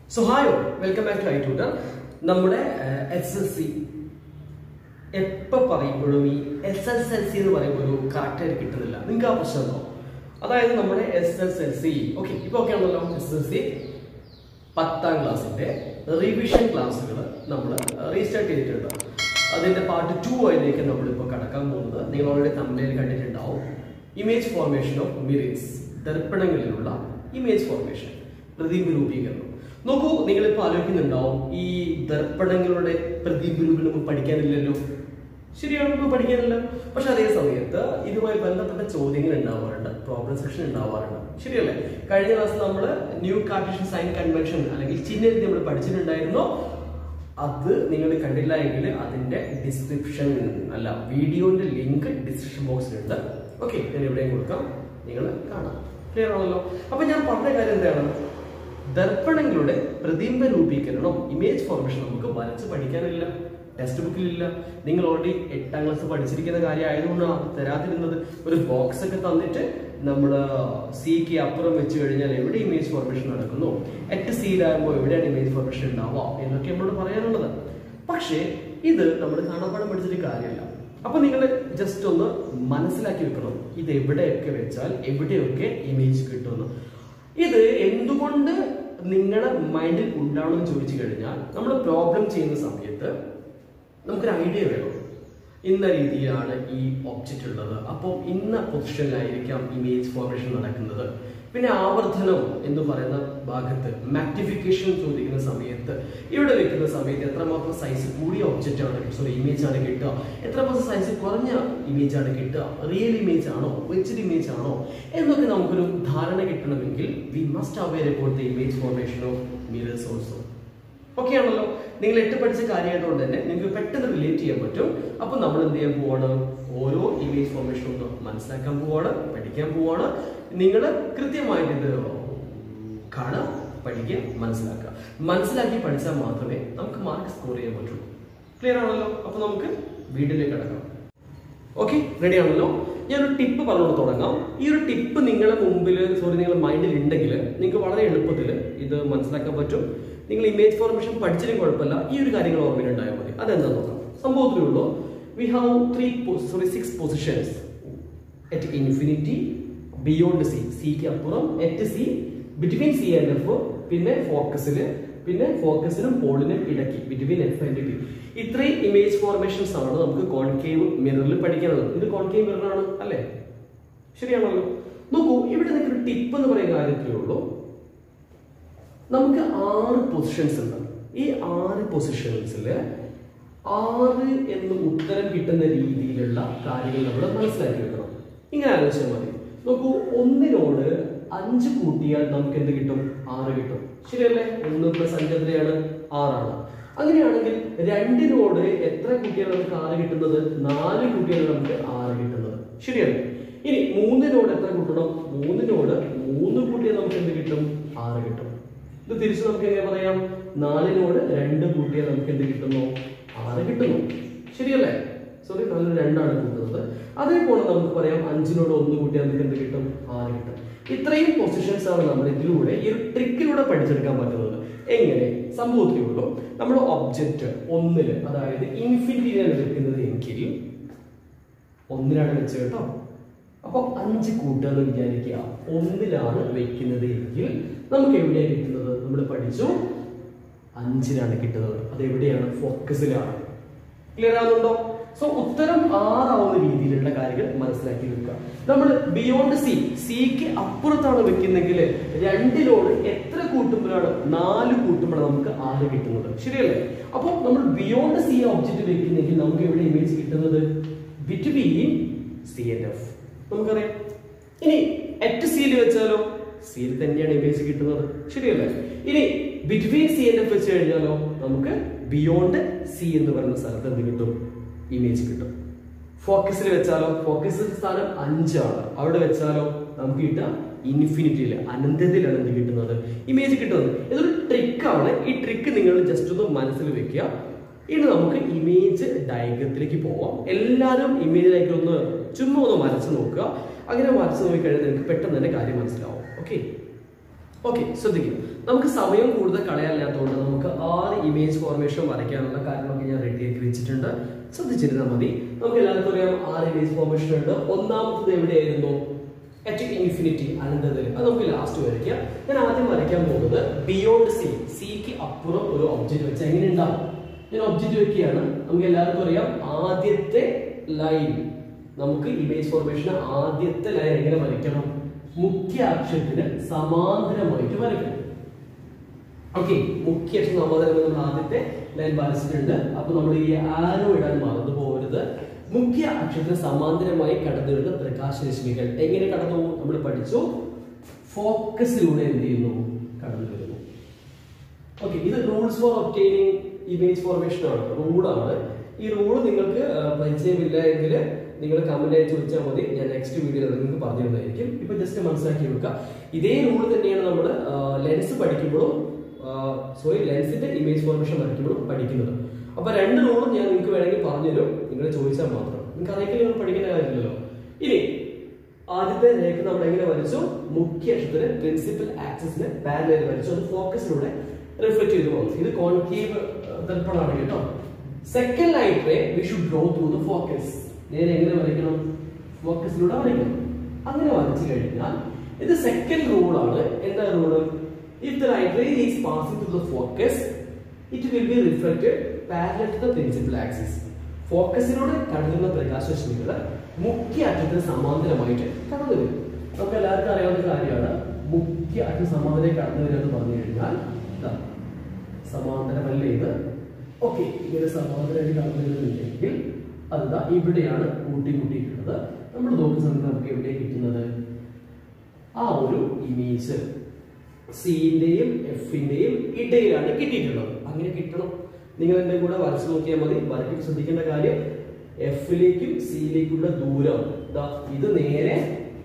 So hi all, welcome back to iTutor. നമ്മുടെ SSC എപ്പോൾ പറയുമ്പോഴും ഈ SSLC എന്ന് പറയുമ്പോൾ ഒരു കറക്റ്റായിട്ട് കിട്ടുന്നില്ല. നിങ്ങൾക്ക് ആ പ്രശ്നമുണ്ടോ? അതായത് നമ്മുടെ SSLC ഓക്കെ ഇപ്പോൾ ഓക്കെ ആണല്ലോ. SSLC 10ാം ക്ലാസ്സിൻ്റെ റിവിഷൻ ക്ലാസ്സുകൾ നമ്മൾ റീസ്റ്റാർട്ട് ചെയ്തിട്ടുണ്ട്. അതിൻ്റെ പാർട്ട് 2 ആയിലേക്ക് നമ്മളിപ്പോൾ കടക്കാൻ പോകുന്നത് നിങ്ങൾ ഓൾറെഡി തമ്മിൽ കണ്ടിട്ടുണ്ടാവും. ഇമേജ് ഫോർമേഷൻ ഓഫ് മിറേഴ്സ്, ദർപ്പണങ്ങളിലുള്ള ഇമേജ് ഫോർമേഷൻ, പ്രതിബിംബ രൂപീകരണം. നോക്കൂ, നിങ്ങളിപ്പോൾ ആലോചിക്കുന്നുണ്ടാവും ഈ ദർപ്പണങ്ങളുടെ പ്രതിബിംബ രൂപീകരണം പഠിക്കാനില്ലല്ലോ. ശരിയാണ്, ഇപ്പോൾ പഠിക്കാനില്ല. പക്ഷെ അതേ സമയത്ത് ഇതുമായി ബന്ധപ്പെട്ട ചോദ്യങ്ങൾ ഉണ്ടാവാറുണ്ട്, പ്രോബ്ലം സെക്ഷൻ ഉണ്ടാവാറുണ്ട്. ശരിയല്ലേ? കഴിഞ്ഞ ക്ലാസ് നമ്മൾ ന്യൂ കാർട്ടീഷ്യൻ സൈൻ കൺവെൻഷൻ അല്ലെങ്കിൽ ചിഹ്നരീതി നമ്മൾ പഠിച്ചിട്ടുണ്ടായിരുന്നു. അത് നിങ്ങൾ കണ്ടില്ല എങ്കിൽ അതിന്റെ ഡിസ്ക്രിപ്ഷൻ അല്ല വീഡിയോന്റെ ലിങ്ക് ഡിസ്ക്രിപ്ഷൻ ബോക്സിലുണ്ട്. ഓക്കെ, ഞാൻ എവിടെയും കൊടുക്കാം, നിങ്ങൾ കാണാം. ക്ലിയർ ആണല്ലോ? അപ്പൊ ഞാൻ പറഞ്ഞ കാര്യം എന്താണ്? ദർപ്പണങ്ങളുടെ പ്രതിബിംബ രൂപീകരണം, ഇമേജ് ഫോർമേഷൻ നമുക്ക് വരച്ച് പഠിക്കാനില്ല, ടെക്സ്റ്റ് ബുക്കിലില്ല. നിങ്ങൾ ഓൾറെഡി 8ാം ക്ലാസ് പഠിച്ചിരിക്കുന്ന കാര്യം ആയതുകൊണ്ടാണ് തരാതിരുന്നത്. ഒരു ബോക്സ് ഒക്കെ തന്നിട്ട് നമ്മൾ സിക്ക് അപ്പുറം വെച്ച് കഴിഞ്ഞാൽ എവിടെ ഇമേജ് ഫോർമേഷൻ നടക്കുന്നു, അറ്റ് സിയിലാകുമ്പോൾ എവിടെയാണ് ഇമേജ് ഫോർമേഷൻ ഉണ്ടാവുക എന്നൊക്കെ നമ്മളോട് പറയാനുള്ളത്. പക്ഷേ ഇത് നമ്മൾ കാണാപ്പാടം പഠിച്ചിട്ട് കാര്യമില്ല. അപ്പൊ നിങ്ങൾ ജസ്റ്റ് ഒന്ന് മനസ്സിലാക്കി വെക്കണം, ഇത് എവിടെയൊക്കെ വെച്ചാൽ എവിടെയൊക്കെ ഇമേജ് കിട്ടുമെന്ന്. ഇത് എന്തുകൊണ്ട് നിങ്ങളുടെ മൈൻഡിൽ ഉണ്ടാവണമെന്ന് ചോദിച്ചു കഴിഞ്ഞാൽ, നമ്മൾ പ്രോബ്ലം ചെയ്യുന്ന സമയത്ത് നമുക്കൊരു ഐഡിയ വേണം. ഇന്ന രീതിയിലാണ് ഈ ഒബ്ജക്റ്റ് ഉള്ളത്, അപ്പോൾ ഇന്ന പൊസിഷനിലായിരിക്കാം ഇമേജ് ഫോർമേഷൻ നടക്കുന്നത്. പിന്നെ ആവർത്തനം എന്ന് പറയുന്ന ഭാഗത്ത് മാഗ്നിഫിക്കേഷൻ ചോദിക്കുന്ന സമയത്ത് ഇവിടെ വെക്കുന്ന സമയത്ത് എത്രമാത്രം സൈസ് കൂടിയ ഒബ്ജക്റ്റ് ആണ്, ഇമേജ് ആണ് കിട്ടുക, എത്രമാത്രം സൈസ് കുറഞ്ഞ ഇമേജ് ആണ് കിട്ടുക, റിയൽ ഇമേജ് ആണോ വെച്ചഡ് ഇമേജ് ആണോ എന്നൊക്കെ നമുക്കൊരു ധാരണ കിട്ടണമെങ്കിൽ we must aware about the image formation of mirrors also. Okay ആണല്ലോ? നിങ്ങൾ 8 പഠിച്ച കാര്യമായതുകൊണ്ട് തന്നെ നിങ്ങൾക്ക് പെട്ടെന്ന് റിലേറ്റ് ചെയ്യാൻ പറ്റും. അപ്പൊ നമ്മൾ എന്ത് ചെയ്യാൻ പോവാണ്? ഓരോ ഇമേജ് ഫോർമേഷനും ഒന്ന് മനസ്സിലാക്കാൻ പോവാണ്, പഠിക്കാൻ പോവാണ്. നിങ്ങൾ കൃത്യമായിട്ട് ഇത് കാണുക, പഠിക്കുക, മനസ്സിലാക്കുക. മനസ്സിലാക്കി പഠിച്ചാൽ മാത്രമേ നമുക്ക് മാർക്ക് സ്കോർ ചെയ്യാൻ പറ്റുള്ളൂ. ക്ലിയർ ആണല്ലോ? അപ്പൊ നമുക്ക് വീഡിയോയിലേക്ക് കടക്കാം. ഓക്കെ, റെഡി ആണല്ലോ? ഞാനൊരു ടിപ്പ് പറഞ്ഞുകൊണ്ട് തുടങ്ങാം. ഈ ഒരു ടിപ്പ് നിങ്ങളുടെ മുമ്പിൽ നിങ്ങളുടെ മൈൻഡിൽ ഉണ്ടെങ്കിൽ നിങ്ങൾക്ക് വളരെ എളുപ്പത്തിൽ ഇത് മനസ്സിലാക്കാൻ പറ്റും. നിങ്ങൾ ഇമേജ് ഫോർമേഷൻ പഠിച്ചിട്ടും കുഴപ്പമില്ല, ഈ ഒരു കാര്യങ്ങൾ ഓർമ്മയിലുണ്ടായാൽ മതി. അതെന്താന്ന് നോക്കാം. സംഭവത്തിലുള്ളൂ we have 6 positions at infinity, beyond C, സിക്ക് അപ്പുറം, at C, between C and F, പിന്നെ ഫോക്കസിനും പോളിനും ഇടയ്ക്ക് ബിറ്റ്വീൻ എഫ് ആൻഡ് ടി. ഇത്രയും ഇമേജ് ഫോർമേഷൻസ് ആണ് നമുക്ക് കോൺകേവ് മിററിൽ പഠിക്കാനുള്ളത്. ഇത് കോൺകേവ് മിറർ ആണ് അല്ലേ? ശരിയാണല്ലോ? നോക്കൂ, ഇവിടെ നിങ്ങൾക്കൊരു ടിപ്പ് എന്ന് പറയുന്ന കാര്യത്തിലുള്ളൂ. നമുക്ക് 6 പൊസിഷൻസ് ഉണ്ട്. ഈ 6 പൊസിഷൻസിൽ 6 എന്ന് ഉത്തരം കിട്ടുന്ന രീതിയിലുള്ള കാര്യങ്ങൾ നമ്മൾ മനസ്സിലാക്കി വെക്കണം. ഇങ്ങനെ ആലോചിച്ചാൽ മതി. നോക്കൂ, 1നോട് 5 കൂട്ടിയാൽ നമുക്ക് എന്ത് കിട്ടും? 6 കിട്ടും. ശരിയല്ലേ? 1 + 5 എത്രയാണ്? 6 ആണ്. അങ്ങനെയാണെങ്കിൽ 2നോട് എത്ര കൂട്ടിയാൽ നമുക്ക് 6 കിട്ടുന്നത്? 4 കൂട്ടിയാൽ നമുക്ക് 6 കിട്ടുന്നത്. ശരിയല്ലേ? ഇനി 3നോട് എത്ര കൂട്ടണം? 3നോട് 3 കൂട്ടിയാൽ നമുക്ക് എന്ത് കിട്ടും? 6 കിട്ടും. ഇത് തിരിച്ച് നമുക്ക് എങ്ങനെ പറയാം? 4നോട് 2 കൂട്ടിയാൽ നമുക്ക് എന്ത് കിട്ടുന്നു? 6 കിട്ടുന്നു. ശരിയല്ലേ? 4 2ആണ് കൂട്ടുന്നത്. അതേപോലെ നമുക്ക് പറയാം 5നോട് 1 കൂട്ടിയാൽ നമുക്ക് എന്ത് കിട്ടും? 6 കിട്ടും. ഇത്രയും പൊസിഷൻസ് ആണ് നമ്മൾ ഇതിലൂടെ ഈ ഒരു ട്രിക്കിലൂടെ പഠിച്ചെടുക്കാൻ പറ്റുന്നത്. എങ്ങനെ? സംഭവത്തിലുള്ളൂ നമ്മൾ ഒബ്ജക്റ്റ് 1, അതായത് ഇൻഫിനിറ്റിയിലാണ് വെക്കുന്നത് എങ്കിൽ 1ലാണ് വെച്ച് കേട്ടോ. അപ്പൊ 5 കൂട്ടുകാർ വിചാരിക്കുക 1ലാണ് വെക്കുന്നത് എങ്കിൽ നമുക്ക് എവിടെയാണ് കിട്ടുന്നത്? നമ്മൾ പഠിച്ചു 5ലാണ് കിട്ടുന്നത്. അതെവിടെയാണ്? ഫോക്കസിലാണ്. ക്ലിയർ ആകുന്നുണ്ടോ? സോ ഉത്തരം 6 ആവുന്ന രീതിയിലുള്ള കാര്യങ്ങൾ മനസ്സിലാക്കി വെക്കുക. നമ്മൾ ബിയോണ്ട് സി, സിക്ക് അപ്പുറത്താണ് വെക്കുന്നെങ്കിൽ 2നോട് എത്ര കൂട്ടുമ്പോഴാണ്? 4 കൂട്ടുമ്പോഴാണ് നമുക്ക് 6 കിട്ടുന്നത്. ശരിയല്ലേ? അപ്പോൾ നമ്മൾ ബിയോണ്ട് സി ഒബ്ജക്റ്റ് വെക്കുന്നെങ്കിൽ നമുക്ക് എവിടെ ഇമേജ് കിട്ടുന്നത്? ബിറ്റ്വീൻ സി ആൻഡ് എഫ് നമുക്കറിയാം. ഇനി അറ്റ് സിയിൽ വെച്ചാലോ? സിയിൽ തന്നെയാണ് ഇമേജ് കിട്ടുന്നത്. ശരിയല്ലേ? ഇനി ബിറ്റ്വീൻ സി ആൻഡ് എഫ് വെച്ച് കഴിഞ്ഞാലോ നമുക്ക് ബിയോണ്ട് സി എന്ന് പറയുന്ന സ്ഥലത്ത് എന്ത് കിട്ടും? ഇമേജ് കിട്ടും. ഫോക്കസിൽ വെച്ചാലോ? ഫോക്കസിൽ സ്ഥാനം 5 ആണ്. അവിടെ വെച്ചാലോ നമുക്ക് കിട്ടുക ഇൻഫിനിറ്റിയിൽ, അനന്തതയിലാണ് എന്ത് കിട്ടുന്നത്? ഇമേജ് കിട്ടുന്നത്. ഇതൊരു ട്രിക്കാണ്. ഈ ട്രിക്ക് നിങ്ങൾ ജസ്റ്റ് ഒന്ന് മനസ്സിൽ വെക്കുക. ഇനി നമുക്ക് ഇമേജ് ഡയഗ്രത്തിലേക്ക് പോവാം. എല്ലാവരും ഇമേജ് ഡയഗ്രം ഒന്ന് ചുമ്മാ ഒന്ന് വരച്ച് നോക്കുക. അങ്ങനെ വരച്ച് നോക്കിക്കഴിഞ്ഞാൽ നിങ്ങൾക്ക് പെട്ടെന്ന് തന്നെ കാര്യം മനസ്സിലാവും. ഓക്കെ, ഓക്കെ, ശ്രദ്ധിക്കുക. നമുക്ക് സമയം കൂടുതൽ കളയാനില്ലാത്തതുകൊണ്ട് നമുക്ക് 6 ഇമേജ് ഫോർമേഷൻ വരയ്ക്കാനുള്ള കാര്യങ്ങളൊക്കെ ഞാൻ റെഡിയാക്കി വെച്ചിട്ടുണ്ട്. ശ്രദ്ധിച്ചിരുന്നാൽ മതി. നമുക്ക് എല്ലാവർക്കും അറിയാം 6 ഇമേജ് ഫോർമേഷൻ ഉണ്ട്. ഒന്നാമത്തത് എവിടെയായിരുന്നു? അറ്റ് ഇൻഫിനിറ്റി, അനന്തതയിൽ. അത് നമുക്ക് ലാസ്റ്റ് വരയ്ക്കാം. ഞാൻ ആദ്യം വരയ്ക്കാൻ പോകുന്നത് ബിയോണ്ട് സി, സിക്ക് അപ്പുറം ഒരു ഒബ്ജക്റ്റ് വെച്ച് എങ്ങനെ ഉണ്ടാവും. ഞാൻ ഒബ്ജക്റ്റ് വെക്കുകയാണ്. നമുക്ക് എല്ലാവർക്കും അറിയാം ആദ്യത്തെ ലൈൻ, നമുക്ക് ഇമേജ് ഫോർമേഷൻ ആദ്യത്തെ ലൈൻ എങ്ങനെ വരയ്ക്കണം? മുഖ്യ അക്ഷരത്തിന് സമാന്തരമായിട്ട് വരയ്ക്കണം. ഓക്കെ, മുഖ്യ അക്ഷരം സമാന്തരം നമ്മൾ ആദ്യത്തെ ലൈൻ വരച്ചിട്ടുണ്ട്. അപ്പൊ നമ്മൾ ഈ ആരോ ഇടാൻ മറന്നു പോകരുത്. മുഖ്യ അക്ഷരത്തിന് സമാന്തരമായി കടന്നു വരുന്ന പ്രകാശരശ്മികൾ എങ്ങനെ കടന്നു പോകും? നമ്മൾ പഠിച്ചു. ഫോക്കസിലൂടെ എന്ത് ചെയ്യുന്നു? കടന്നു വരുന്നു. ഓക്കെ, ഇത് rules for obtaining image formation ആണ്, റൂളാണ്. ഈ റൂള് നിങ്ങൾക്ക് പരിചയമില്ല എങ്കിൽ നിങ്ങൾ കമന്റ് ആയി ചോദിച്ചാൽ മതി. ഞാൻ നെക്സ്റ്റ് വീഡിയോയിൽ നിങ്ങൾക്ക് പറഞ്ഞു തരുന്നതായിരിക്കും. ഇപ്പൊ ജസ്റ്റ് മനസ്സിലാക്കി വെക്കുക. ഇതേ റൂള് തന്നെയാണ് നമ്മൾ ലെൻസ് പഠിക്കുമ്പോഴും ലെൻസിന്റെ ഇമേജ് ഫോർമേഷൻ വരയ്ക്കുമ്പോഴും പഠിക്കുന്നത്. അപ്പൊ 2 റൂളും ഞാൻ നിങ്ങൾക്ക് വേണമെങ്കിൽ പറഞ്ഞുതരും, നിങ്ങൾ ചോദിച്ചാൽ മാത്രം. നിങ്ങൾക്ക് അറിയില്ല, നിങ്ങൾ പഠിക്കേണ്ട കാര്യമില്ലല്ലോ. ഇനി ആദ്യത്തെ രേഖ നമ്മൾ എങ്ങനെ വരച്ചു? മുഖ്യ അക്ഷരത്തിന് പ്രിൻസിപ്പൽ ആക്സിസിന് പാരലൽ വരച്ചു. അത് ഫോക്കസിലൂടെ റിഫ്ലക്ട് ചെയ്ത് പോകുന്നു. ഇത് കോൺകേവ് ദർപ്പണമാണ് കേട്ടോ. Second light ray we should draw through the focus. നേരെ എങ്ങനെ വരയ്ക്കണം? ഫോക്കസിലൂടെ വരയ്ക്കണം. അങ്ങനെ വരച്ചു കഴിഞ്ഞാൽ ഇത് സെക്കൻഡ് റൂളാണ്. എന്താ rule? If the light ray is passing through the focus, it will be reflected parallel to the principal axis. ഫോക്കസിലൂടെ കടന്നുവരുന്ന പ്രകാശരശ്മികൾ മുഖ്യ അക്ഷരത്തിന് സമാന്തരമായിട്ട് കടന്നു വരും. നമുക്ക് എല്ലാവർക്കും അറിയാവുന്ന കാര്യമാണ്. മുഖ്യ അക്ഷരം സമാന്തരം കടന്നു വരിക എന്ന് പറഞ്ഞു കഴിഞ്ഞാൽ സമാന്തരമല്ലേ ഇത്? ഓക്കെ, ഇങ്ങനെ സമാന്തരമായിട്ട് കടന്നു വരുന്നുണ്ടെങ്കിൽ അതാ ഇവിടെയാണ് കൂട്ടിമുട്ടിയിട്ടുള്ളത്. നമ്മൾ നോക്കുന്ന സമയത്ത് നമുക്ക് എവിടെയാണ് കിട്ടുന്നത്? ആ ഒരു ഇമേജ് സിന്റെയും എഫിന്റെയും ഇടയിലാണ് കിട്ടിയിട്ടുള്ളത്. അങ്ങനെ കിട്ടണം. നിങ്ങൾ എന്റെ കൂടെ വരച്ചു നോക്കിയാൽ മതി. വരയ്ക്ക് ശ്രദ്ധിക്കേണ്ട കാര്യം, എഫിലേക്കും സിയിലേക്കുള്ള ദൂരം ഇത് നേരെ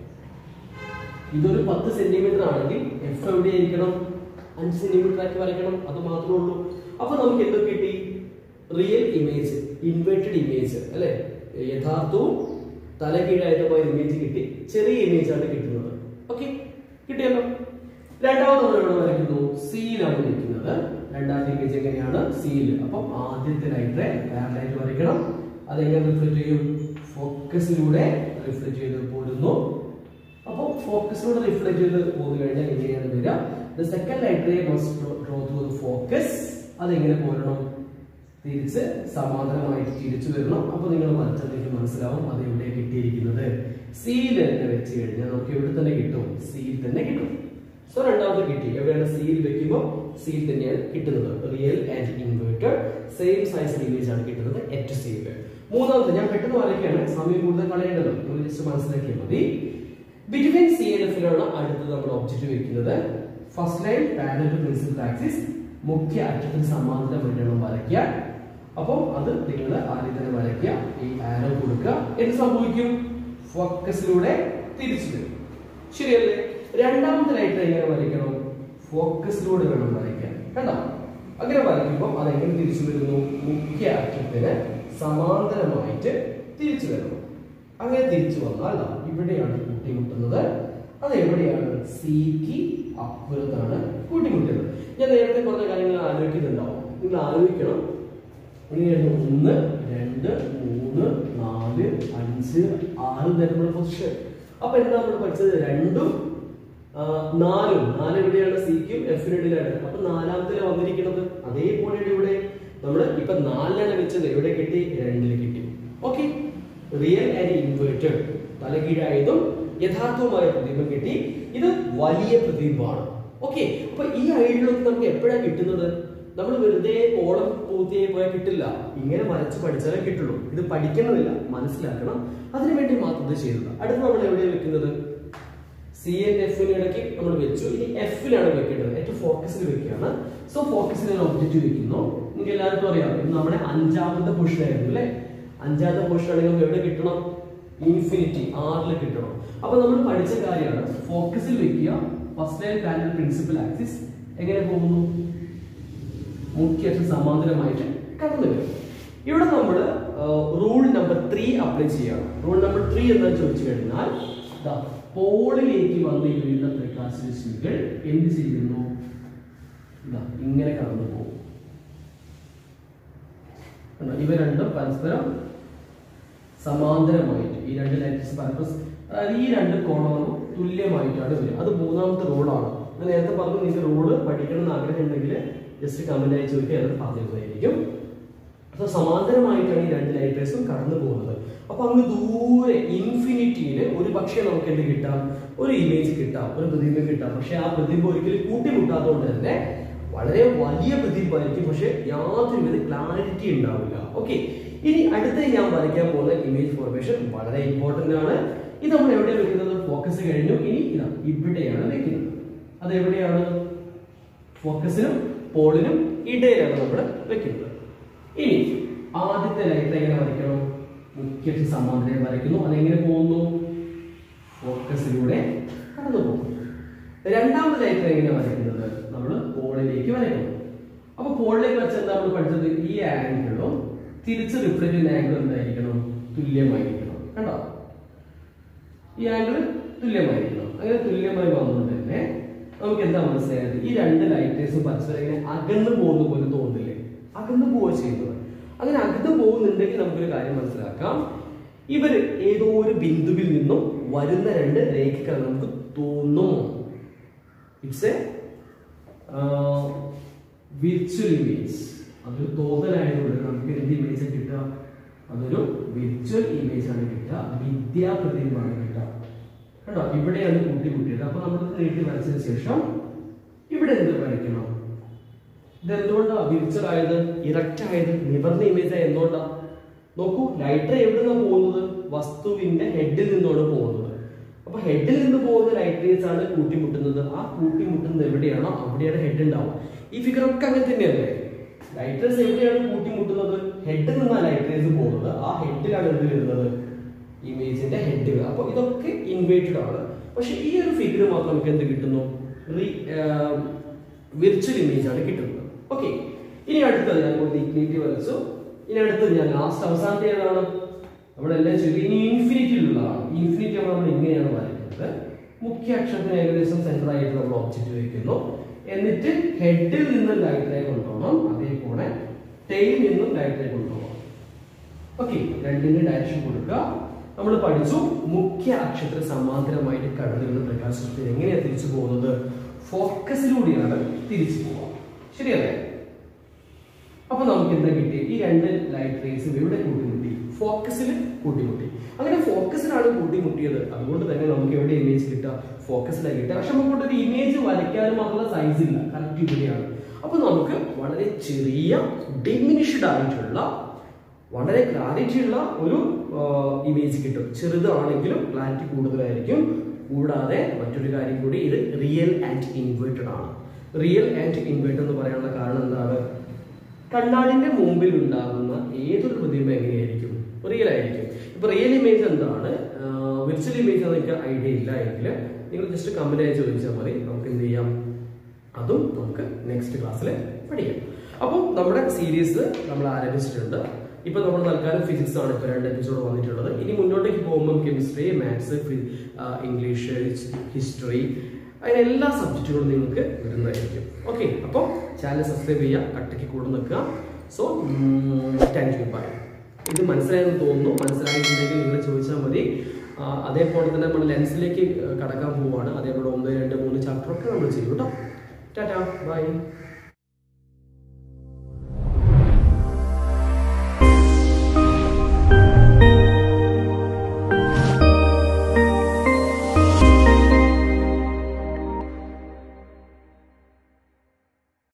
ഇതൊരു 10 സെന്റിമീറ്റർ ആണെങ്കിൽ എഫ് എവിടെയായിരിക്കണം? 5 സെന്റിമീറ്റർ ആക്കി വരയ്ക്കണം. അത് മാത്രമേ ഉള്ളൂ. അപ്പൊ നമുക്ക് എന്ത് കിട്ടി? റിയൽ ഇമേജ്, ഇൻവേർട്ടഡ് ഇമേജ് അല്ലെ? യഥാർത്ഥവും തലകീഴായിട്ടുമായ ഇമേജ് കിട്ടി. ചെറിയ ഇമേജ് ആണ് കിട്ടുന്നത്. ഓക്കെ, കിട്ടിയല്ലോ. രണ്ടാമത് നമ്മൾ ഇവിടെ വരയ്ക്കുന്നു, സിയിലാണ് വരയ്ക്കുന്നത്. രണ്ടാമത്തെ ഇമേജ് എങ്ങനെയാണ്? സിയിൽ. അപ്പം ആദ്യത്തെ ലൈറ്റ് പാരലൽ വരയ്ക്കണം. അതെങ്ങനെ റിഫ്ലക്ട് ചെയ്യും? ഫോക്കസിലൂടെ റിഫ്ലക്ട് ചെയ്ത് പോരുന്നു. അപ്പോൾ ഫോക്കസിലൂടെ റിഫ്ലക്ട് ചെയ്ത് പോന്നു കഴിഞ്ഞാൽ എങ്ങനെയാണ് വരിക? The second light ray must draw through the focus. അതെങ്ങനെ പോരണം? തിരിച്ച് സമാന്തരമായിട്ട് തിരിച്ചു വരണം. അപ്പൊ നിങ്ങൾ വരച്ചതിലേക്ക് മനസ്സിലാവും അത് എവിടെ കിട്ടിയിരിക്കുന്നത്. സിയിൽ തന്നെ വെച്ച് കഴിഞ്ഞാൽ നമുക്ക് എവിടെ തന്നെ കിട്ടും? സിയിൽ തന്നെ കിട്ടും. സോ രണ്ടാമത്തെ കിട്ടി. എവിടെയാണ്? സിയിൽ വെക്കുമ്പോൾ സിയിൽ തന്നെയാണ് കിട്ടുന്നത്. Real and inverted same size image ആണ് കിട്ടുന്നത് എറ്റ് സിയിൽ. മൂന്നാമത്തെ ഞാൻ പെട്ടെന്ന് വരയ്ക്കുകയാണ്, സമയം കൂടുതൽ കളയേണ്ടല്ലോ. നിങ്ങൾ ജസ്റ്റ് മനസ്സിലാക്കിയാൽ മതി. ബിറ്റ്വീൻ സി ആൻഡ് എഫിലാണ് അടുത്തത് നമ്മൾ ഒബ്ജക്റ്റ് വെക്കുന്നത്. First line parallel to principal axis, മുഖ്യ അക്ഷരത്തിന് സമാന്തരമായിട്ടാണ് വരയ്ക്കുക. അപ്പോൾ അത് നിങ്ങൾ ആദ്യം തന്നെ വരയ്ക്കുക. ഈ ആരോ കൊടുക്കുക. എന്ത് സംഭവിക്കും? ഫോക്കസിലൂടെ തിരിച്ചു വരും. ശരിയല്ലേ? രണ്ടാമത്തെ ലൈറ്റ് എങ്ങനെ വരയ്ക്കണം? ഫോക്കസിലൂടെ വേണം വരയ്ക്കാൻ. കണ്ടോ? അങ്ങനെ വരയ്ക്കുമ്പോൾ അതെങ്ങനെ തിരിച്ചു വരുന്നു? മുഖ്യ അക്ഷരത്തിന് സമാന്തരമായിട്ട് തിരിച്ചു വരുന്നു. അങ്ങനെ തിരിച്ചു വന്നാൽ ഇവിടെയാണ് കൂട്ടിമുട്ടുന്നത്. അത് എവിടെയാണ്? സിക്ക് അപ്പുറത്താണ് കൂട്ടിമുട്ടുന്നത്. ഞാൻ നേരത്തെ പറഞ്ഞ കാര്യങ്ങൾ ആലോചിക്കുന്നുണ്ടാവും. നിങ്ങൾ ആലോചിക്കണം. ഇങ്ങനെയായിരുന്നു 1, 2, 3, 4, 5, 6 തരത്തിലുള്ള പൊസിഷൻ. അപ്പൊ എന്താ നമ്മൾ പഠിച്ചത്? 2ഉം 4ഉം. 4 എവിടെയാണ്? സിക്കും എഫിനും ഇടയിലാണ്. അപ്പൊ നാലാമത്തിലാണ് വന്നിരിക്കുന്നത്. അതേപോലെയാണ് ഇവിടെ നമ്മൾ ഇപ്പൊ 4ലാണ് വെച്ചത്. എവിടെ കിട്ടി? 2ൽ കിട്ടി. ഓക്കെ, റിയൽ ആൻഡ് ഇൻവേർട്ടഡ്, തലകീഴായതും യഥാർത്ഥവുമായ പ്രതിബിംബം കിട്ടി. ഇത് വലിയ പ്രതിബിംബമാണ്. ഓക്കെ, അപ്പൊ ഈ ഐഡിയൊക്കെ നമുക്ക് എപ്പോഴാണ് കിട്ടുന്നത്? നമ്മൾ വെറുതെ കോളം പൂർത്തിയായി പോയാൽ കിട്ടില്ല. ഇങ്ങനെ വരച്ച് പഠിച്ചാലേ കിട്ടുള്ളൂ. ഇത് പഠിക്കണമെന്നില്ല, മനസ്സിലാക്കണം. അതിനുവേണ്ടി മാത്രം ഇത് ചെയ്തത്. അടുത്ത് നമ്മൾ എവിടെയാണ് വെക്കുന്നത്? സി ആൻഡ് എഫിന് ഇടയ്ക്ക് നമ്മൾ വെച്ചു. ഇനി എഫിലാണ് വെക്കേണ്ടത്. ഏറ്റവും ഫോക്കസിൽ വെക്കുകയാണ്. സോ ഫോക്കസിൽ ഒബ്ജക്റ്റ് വെക്കുന്നു. നിങ്ങൾക്ക് എല്ലാവർക്കും അറിയാം, ഇത് നമ്മുടെ 5ാമത്തെ പൊസിഷൻ ആയിരുന്നു അല്ലെ? 5ാമത്തെ പൊസിഷൻ ആണെങ്കിൽ നമുക്ക് എവിടെ കിട്ടണം? ഇൻഫിനിറ്റി 6ൽ കിട്ടണം. അപ്പൊ നമ്മൾ പഠിച്ച കാര്യമാണ്. ഫോക്കസിൽ വെക്കുക. First line parallel principal axis എങ്ങനെ പോകുന്നു? മുഖ്യ അക്ഷരം സമാന്തരമായിട്ട് കടന്നു വരും. ഇവിടെ നമ്മൾ റൂൾ നമ്പർ 3 അപ്ലൈ ചെയ്യണം. റൂൾ നമ്പർ 3 എന്താ ചോദിച്ചു കഴിഞ്ഞാൽ, പോളിലേക്ക് വന്ന് വീഴുന്ന പ്രകാശരശ്മികൾ എന്ത് ചെയ്യുന്നു? ഇങ്ങനെ കടന്നു പോകും. ഇവ രണ്ടും പരസ്പരം സമാന്തരമായിട്ട് ഈ രണ്ട് ലൈറ്റ്സ് പർപ്പസ്, അതായത് ഈ രണ്ട് കോണങ്ങളും തുല്യമായിട്ടാണ് വരിക. അത് മൂന്നാമത്തെ റോഡാണ്. ഞാൻ നേരത്തെ പറഞ്ഞു നിങ്ങൾക്ക് റോഡ് പഠിക്കണം എന്ന് ആഗ്രഹം ഉണ്ടെങ്കിൽ ജസ്റ്റ് കമന്റ് ആയി ചോദിക്കുക, അത് പറഞ്ഞിരുന്നതായിരിക്കും. അപ്പോൾ സമാന്തരമായിട്ടാണ് ഈ രണ്ട് ലൈറ്റ് റേസും കടന്നു പോകുന്നത്. അപ്പൊ അങ്ങ് ദൂരെ ഇൻഫിനിറ്റിയിൽ ഒരു പക്ഷേ നമുക്ക് എന്ത് കിട്ടാം? ഒരു ഇമേജ് കിട്ടാം, ഒരു പ്രതിബിംബം കിട്ടാം. പക്ഷെ ആ പ്രതിബിംബം ഒരിക്കലും കൂട്ടിമുട്ടാത്തതുകൊണ്ട് തന്നെ വളരെ വലിയ പ്രതിബിംബമായിരിക്കും, പക്ഷെ യാതൊരുവിധ ക്ലാരിറ്റി ഉണ്ടാവില്ല. ഓക്കെ, ഇനി അടുത്ത ഞാൻ വരയ്ക്കാൻ പോകുന്ന ഇമേജ് ഫോർമേഷൻ വളരെ ഇമ്പോർട്ടന്റ് ആണ്. ഇത് നമ്മൾ എവിടെ വെക്കുന്നത്? ഫോക്കസ് കഴിഞ്ഞു. ഇനി ഇതാ ഇവിടെയാണ് വെക്കുന്നത്. അത് എവിടെയാണ്? ഫോക്കസിനും പോളിനും ഇടയിലാണ് നമ്മൾ വെക്കുന്നത്. ഇനി ആദ്യത്തെ ലൈറ്റ് എങ്ങനെ വരയ്ക്കണം? മുഖ്യ സമാന്തരം വരയ്ക്കുന്നു. അതെങ്ങനെ പോകുന്നു? ഫോക്കസിലൂടെ കടന്നു പോകുന്നു. രണ്ടാമത്തെ ലൈറ്റ് എങ്ങനെ വരയ്ക്കുന്നത്? നമ്മൾ പോളിലേക്ക് വരയ്ക്കുന്നു. അപ്പൊ പോളിലേക്ക് വെച്ചാൽ എന്താ നമ്മൾ പഠിച്ചത്? ഈ ആംഗിളും തിരിച്ച് റിഫ്ലക്ട് ചെയ്യുന്ന ആംഗിൾ എന്തായിരിക്കണം? തുല്യമായിരിക്കണം. കണ്ടോ? ഈ ആംഗിൾ തുല്യമായിരിക്കണം. അങ്ങനെ തുല്യമായി വന്നുകൊണ്ട് തന്നെ നമുക്ക് എന്താ മനസ്സിലായത്? ഈ രണ്ട് ലൈറ്റേഴ്സും പരസ്പരം ഇങ്ങനെ അകന്നു പോകുന്ന പോലെ തോന്നില്ലേ? അകന്നു പോവുക ചെയ്യുന്നത്. അങ്ങനെ അകന്നു പോകുന്നുണ്ടെങ്കിൽ നമുക്കൊരു കാര്യം മനസ്സിലാക്കാം. ഇവർ ഏതോ ഒരു ബിന്ദുവിൽ നിന്നും വരുന്ന രണ്ട് രേഖകൾ നമുക്ക് തോന്നും. It's a virtual image. അതൊരു തോന്നലായതുകൊണ്ട് നമുക്ക് എന്ത് ഇമേജ് കിട്ടുക? അതൊരു വിർച്വൽ ഇമേജ് ആണ് കിട്ടുക, വിദ്യാപ്രതിബിംബമാണ് കിട്ടുക. കേട്ടോ, ഇവിടെയാണ് കൂട്ടിമുട്ടിയത്. അപ്പൊ നമ്മൾ നീട്ടി വരച്ചതിന് ശേഷം ഇവിടെ എന്ത് വരയ്ക്കണം? ഇതെന്തുകൊണ്ടാണ് വിർച്വൽ ആയത്, ഇറക്റ്റ് ആയത്, നിവർന്ന ഇമേജ് ആയത്? എന്തുകൊണ്ടാ? നോക്കൂ, ലൈറ്റർ എവിടുന്നാണ് പോകുന്നത്? വസ്തുവിന്റെ ഹെഡിൽ നിന്നാണ് പോകുന്നത്. അപ്പൊ ഹെഡിൽ നിന്ന് പോകുന്ന ലൈറ്റ് റേസ് ആണ് കൂട്ടിമുട്ടുന്നത്. ആ കൂട്ടിമുട്ടുന്നത് എവിടെയാണോ അവിടെയാണ് ഹെഡ് ഉണ്ടാവുക. ഈ ഫിഗർ ഒക്കെ അങ്ങനെ തന്നെയല്ലേ? ലൈറ്റ് റേസ് എവിടെയാണ് കൂട്ടിമുട്ടുന്നത്? ഹെഡിൽ നിന്നാണ് ലൈറ്റ് റേസ് പോകുന്നത്. ആ ഹെഡിലാണ് എന്ത് വരുന്നത്? ഇമേജിന്റെ ഹെഡ്. അപ്പൊ ഇതൊക്കെ ഇൻവേറ്റഡ് ആണ്. പക്ഷെ ഈ ഒരു ഫിഗർ മാത്രം നമുക്ക് എന്ത് കിട്ടുന്നു? വിർച്വൽ ഇമേജ് ആണ് കിട്ടുന്നത്. ഓക്കെ, ഇനി അടുത്തത് ഞാൻ നീട്ടി വരച്ചു. ഇനി അടുത്തത് ഞാൻ ലാസ്റ്റ് അവസാനത്തെ ഏതാണ്? നമ്മളെല്ലാം ചെയ്തു. ഇനി ഇൻഫിനിറ്റിയിലുള്ളതാണ്. ഇൻഫിനിറ്റി നമ്മൾ ഇങ്ങനെയാണ് വരയ്ക്കുന്നത്. മുഖ്യ അക്ഷരത്തിന് ഏകദേശം സെന്റർ ആയിട്ട് നമ്മൾ ഒബ്ജക്റ്റ് വെക്കുന്നു. എന്നിട്ട് ഹെഡിൽ നിന്നും ലൈറ്റിലേക്ക് കൊണ്ടുപോകണം, അതേപോലെ ടെയിൽ നിന്നും ലൈറ്റിലേക്ക് കൊണ്ടുപോകണം. ഓക്കെ, രണ്ടിന് ഡയറക്ഷൻ കൊടുക്കുക. നമ്മൾ പഠിച്ചു മുഖ്യ അക്ഷരത്തിന് സമാന്തരമായിട്ട് കടന്നു വരുന്ന പ്രകാശത്തിൽ എങ്ങനെയാണ് തിരിച്ചു പോകുന്നത്? ഫോക്കസിലൂടെയാണ് തിരിച്ചു പോവുക. ശരിയല്ലേ? അപ്പൊ നമുക്ക് എന്താ കിട്ടി? ഈ രണ്ട് ലൈറ്റ് റേസും ഇവിടെ കൂട്ടിമുട്ടി, ഫോക്കസിൽ കൂട്ടിമുട്ടി. അങ്ങനെ ഫോക്കസിലാണ് കൂട്ടിമുട്ടിയത്. അതുകൊണ്ട് തന്നെ നമുക്ക് എവിടെ ഇമേജ് കിട്ടുക? ഫോക്കസിലാണ് കിട്ടുക. പക്ഷെ നമുക്ക് ഒരു ഇമേജ് വരയ്ക്കാനും മാത്രമുള്ള സൈസ് ഇല്ല, കറക്റ്റ് ഇവിടെയാണ്. അപ്പൊ നമുക്ക് വളരെ ചെറിയ ഡിമിനിഷ്ഡ് ആയിട്ടുള്ള വളരെ ക്ലാരിറ്റി ഉള്ള ഒരു ഇമേജ് കിട്ടും. ചെറുതാണെങ്കിലും ക്ലാരിറ്റി കൂടുതലായിരിക്കും. കൂടാതെ മറ്റൊരു കാര്യം കൂടി, ഇത് റിയൽ ആൻഡ് ഇൻവേർട്ടഡ് ആണ്. റിയൽ ആൻഡ് ഇൻവേർട്ടഡ് എന്ന് പറയാനുള്ള കാരണം എന്താണ്? കണ്ണാടിന്റെ മുമ്പിൽ ഉണ്ടാകുന്ന ഏതൊരു പ്രതിബിംബം എങ്ങനെയായിരിക്കും? റിയൽ ആയിരിക്കും. ഇപ്പൊ റിയൽ ഇമേജ് എന്താണ്, വിർച്വൽ ഇമേജ് എന്നൊക്കെ ഐഡിയ ഇല്ല എങ്കിൽ നിങ്ങൾ ജസ്റ്റ് കമന്റ് ആയി ചോദിച്ചാൽ മതി. നമുക്ക് എന്ത് ചെയ്യാം? അതും നമുക്ക് നെക്സ്റ്റ് ക്ലാസ്സിൽ പഠിക്കാം. അപ്പം നമ്മുടെ സീരീസ് നമ്മൾ ആരംഭിച്ചിട്ടുണ്ട്. ഇപ്പൊ നമ്മൾ തൽക്കാലം ഫിസിക്സ് ആണ് ഇപ്പൊ 2 എപ്പിസോഡ് വന്നിട്ടുള്ളത്. ഇനി മുന്നോട്ടേക്ക് പോകുമ്പോൾ കെമിസ്ട്രി, മാത്സ്, ഇംഗ്ലീഷ്, ഹിസ്റ്ററി, അങ്ങനെ എല്ലാ സബ്ജക്റ്റുകളും നിങ്ങൾക്ക് വരുന്നതായിരിക്കും. ഓക്കെ, അപ്പോൾ ചാനൽ സബ്സ്ക്രൈബ് ചെയ്യുക, കട്ടയ്ക്ക് കൂടെ നിൽക്കുക. So thank you, bye. ഇത് മനസ്സിലായെന്ന് തോന്നുന്നു. മനസ്സിലായിട്ടുണ്ടെങ്കിൽ നിങ്ങൾ ചോദിച്ചാൽ മതി. അതേപോലെ തന്നെ നമ്മൾ ലെൻസിലേക്ക് കടക്കാൻ പോവുകയാണ്. അതേപോലെ 1, 2, 3 ചാപ്റ്ററൊക്കെ നമ്മൾ ചെയ്യും കേട്ടോ. Tata, by.